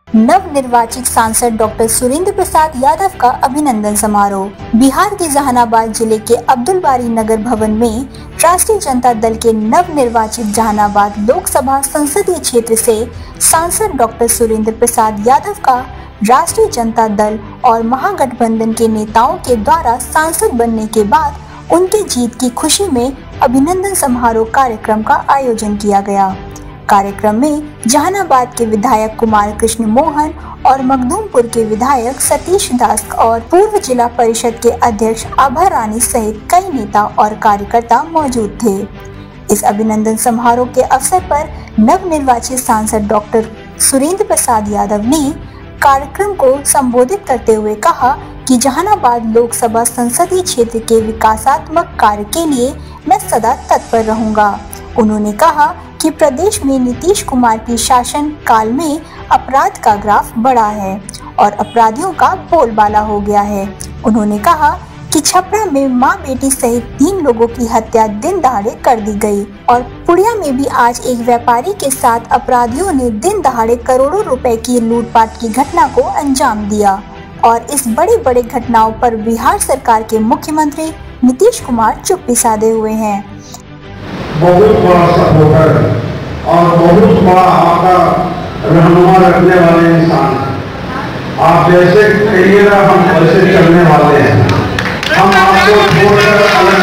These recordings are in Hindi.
नवनिर्वाचित सांसद डॉक्टर सुरेंद्र प्रसाद यादव का अभिनंदन समारोह। बिहार के जहानाबाद जिले के अब्दुल बारी नगर भवन में राष्ट्रीय जनता दल के नवनिर्वाचित जहानाबाद लोकसभा संसदीय क्षेत्र से सांसद डॉक्टर सुरेंद्र प्रसाद यादव का राष्ट्रीय जनता दल और महागठबंधन के नेताओं के द्वारा सांसद बनने के बाद उनके जीत की खुशी में अभिनंदन समारोह कार्यक्रम का आयोजन किया गया। कार्यक्रम में जहानाबाद के विधायक कुमार कृष्ण मोहन और मखदूमपुर के विधायक सतीश दास और पूर्व जिला परिषद के अध्यक्ष आभा रानी सहित कई नेता और कार्यकर्ता मौजूद थे। इस अभिनंदन समारोह के अवसर पर नवनिर्वाचित सांसद डॉक्टर सुरेंद्र प्रसाद यादव ने कार्यक्रम को संबोधित करते हुए कहा कि जहानाबाद लोकसभा संसदीय क्षेत्र के विकासात्मक कार्य के लिए मैं सदा तत्पर रहूंगा। उन्होंने कहा कि प्रदेश में नीतीश कुमार की शासन काल में अपराध का ग्राफ बढ़ा है और अपराधियों का बोलबाला हो गया है। उन्होंने कहा कि छपरा में मां बेटी सहित 3 लोगों की हत्या दिन दहाड़े कर दी गई और पुड़िया में भी आज एक व्यापारी के साथ अपराधियों ने दिन दहाड़े करोड़ों रुपए की लूटपाट की घटना को अंजाम दिया और इस बड़ी घटनाओं पर बिहार सरकार के मुख्यमंत्री नीतीश कुमार चुप्पी साधे हुए हैं। बहुत बड़ा सपोर्टर और बहुत बड़ा आपका रहनुमा रखने वाले इंसान है। आप जैसे कहिएगा हम वैसे चलने वाले हैं। हम आपको छोड़कर अलग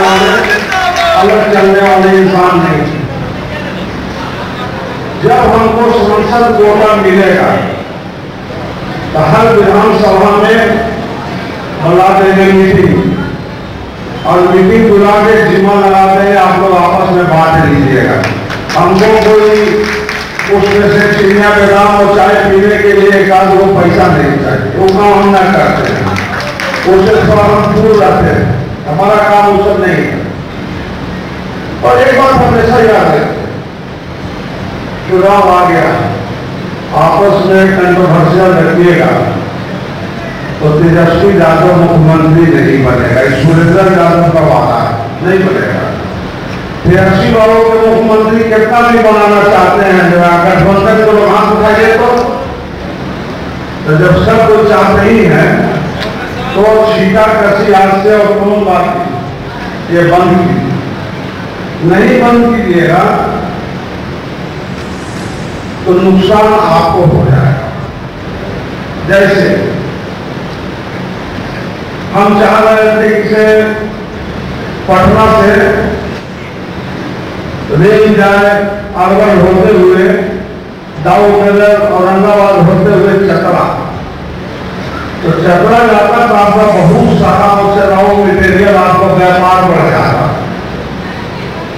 चलने वाले इंसान नहीं। जब हमको संसद कोटा मिलेगा तो हर विधानसभा में बुला देंगे मीटिंग और मीटिंग बुला के जिम्मा लगाते हैं आप लोग आपस में बांट लीजिएगा। हमको कोई उसमें से चिड़िया बेदाम और चाय पीने के लिए एक आध वो पैसा नहीं चाहिए, वो काम हम न करते हैं, उससे थोड़ा हम दूर रहते हैं, हमारा काम उस नहीं है। और एक बात हमेशा याद है, चुनाव आ गया, आपस में कंट्रोवर्शियल रखिएगा तो तेजस्वी यादव मुख्यमंत्री नहीं बनेगा। सुरेंद्र यादव का वादा नहीं बनेगा। तेजस्वी वालों के मुख्यमंत्री कितना भी बनाना चाहते हैं, गठबंधन को लोग हाथ उठाइए तो जब सब कुछ चाहते ही हैं तो सीधा कसी आज से और कौन बात ये बंद की नहीं बंद कीजिएगा तो नुकसान आपको हो जाएगा। जैसे हम चाह रहे थे कि पटना से रेल जाए अरवल होते हुए दाऊदनगर औरंगाबाद होते हुए चतरा, तो चतरा जाता तो आपका बहुत सारा उससे राव